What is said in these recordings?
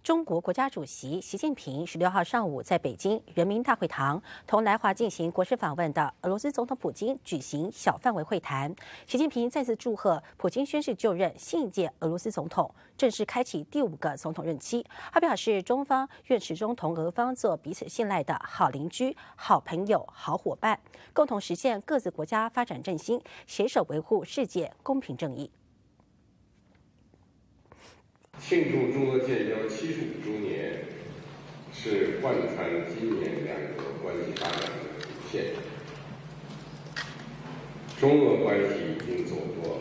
中国国家主席习近平16号上午在北京人民大会堂同来华进行国事访问的俄罗斯总统普京举行小范围会谈。习近平再次祝贺普京宣誓就任新一届俄罗斯总统，正式开启第5个总统任期。他表示，中方愿始终同俄方做彼此信赖的好邻居、好朋友、好伙伴，共同实现各自国家发展振兴，携手维护世界公平正义。 庆祝中俄建交75周年，是贯穿今年两国关系发展的主线。中俄关系已经走过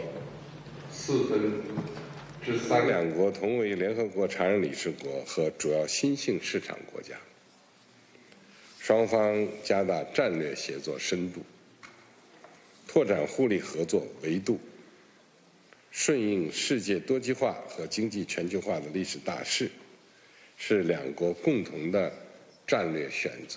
3/4，两国同为联合国常任理事国和主要新兴市场国家，双方加大战略协作深度，拓展互利合作维度。顺应世界多极化和经济全球化的历史大势，是两国共同的战略选择。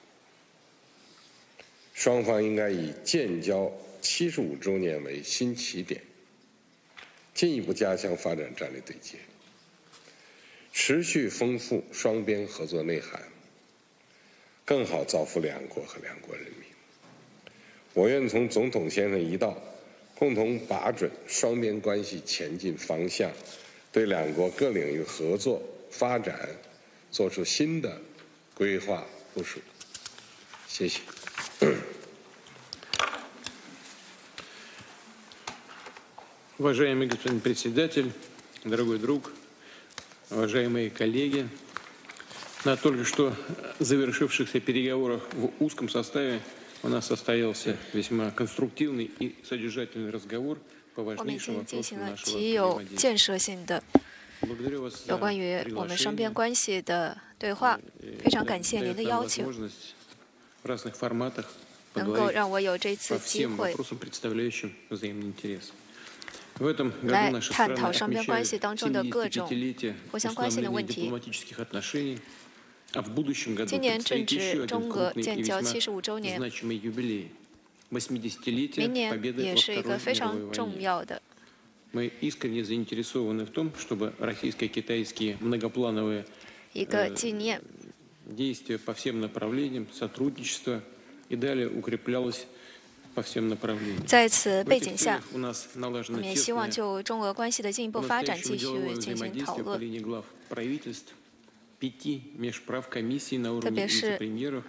双方应该以建交75周年为新起点，进一步加强发展战略对接，持续丰富双边合作内涵，更好造福两国和两国人民。我愿从总统先生一道，共同把准双边关系前进方向，对两国各领域合作发展做出新的规划部署。谢谢。 Уважаемый господин председатель, дорогой друг, уважаемые коллеги, на только что завершившихся переговорах в узком составе у нас состоялся весьма конструктивный и содержательный разговор по важнейшим вопросам нашего взаимодействия. 有关于我们双边关系的对话，非常感谢您的邀请，能够让我有这次机会来探讨双边关系当中的各种互相关心的问题。今年正值中俄建交75周年，明年也是一个非常重要的。一个纪念。在此背景下，我们也希望就中俄关系的进一步发展继续进行讨论。特别是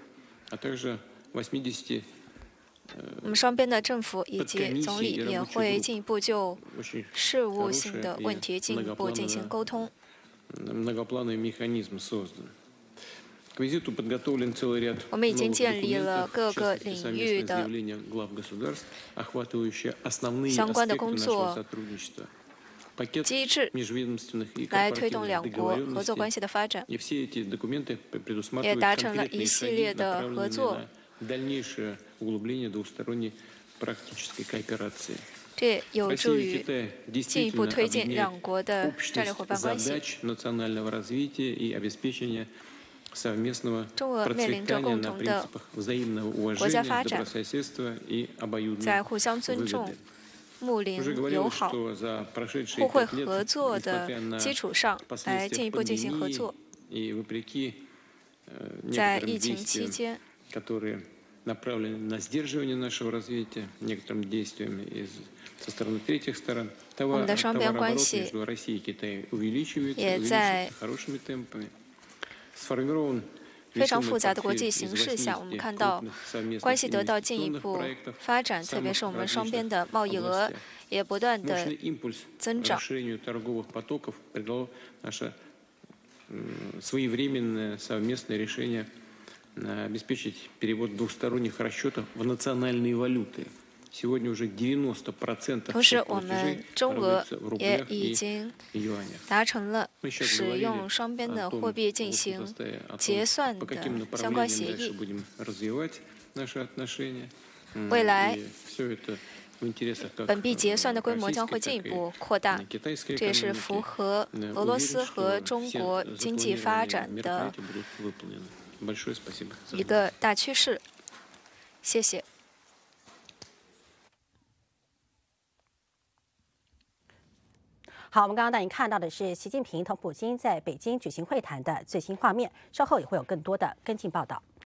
我们双边的政府以及总理也会进一步就事务性的问题进一步进行沟通。我们已经建立了各个领域的相关的工作机制，来推动两国合作关系的发展，也达成了一系列的合作。这也有助于进一步推进两国的战略伙伴关系。中俄面临着共同的国家发展，在互相尊重、睦邻友好、互惠合作的基础上来进一步进行合作。在疫情期间，我们的双边关系也在非常复杂的国际形势下，我们看到关系得到进一步发展，特别是我们双边的贸易额也不断的增长。 обеспечить перевод двусторонних расчетов в национальные валюты. Сегодня уже 90% 同时，我们中俄也已经达成了使用双边的货币进行结算的相关协议。未来，本币结算的规模将会进一步扩大，这也是符合俄罗斯和中国经济发展的一个大趋势。谢谢。 好，我们刚刚带您看到的是习近平同普京在北京举行会谈的最新画面，稍后也会有更多的跟进报道。